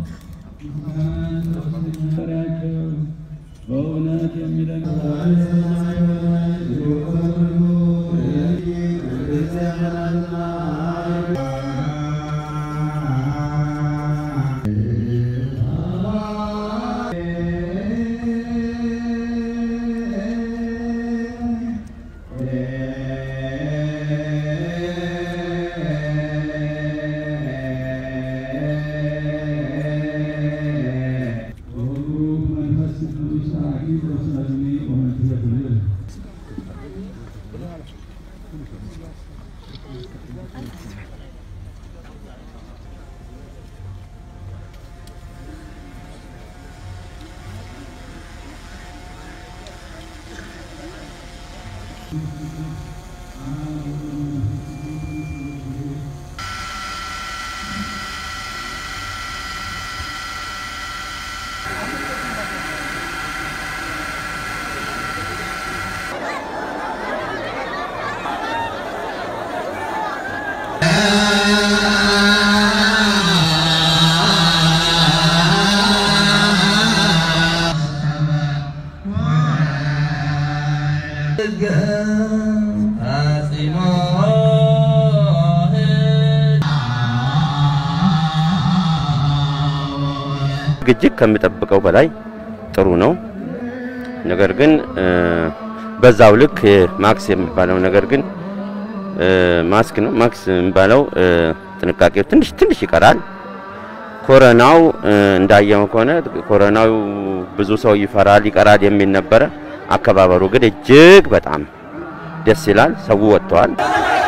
ግጅግ ከመጠበቀው በላይ ጥሩ ነው ነገር ግን በዛው ልክ ማክስ የሚባለው ነገር ግን ማስክ ነው ማክስ የሚባለው ጥንቃቄው ትንሽ ይቀራል ኮሮናው እንዳየው ከሆነ ኮሮናው ብዙ ሰው ይፈራል ይቀራል የሚል ነበር አከባበሩ ግን እጅግ በጣም ደስ ይላል ሰው ወጥቷል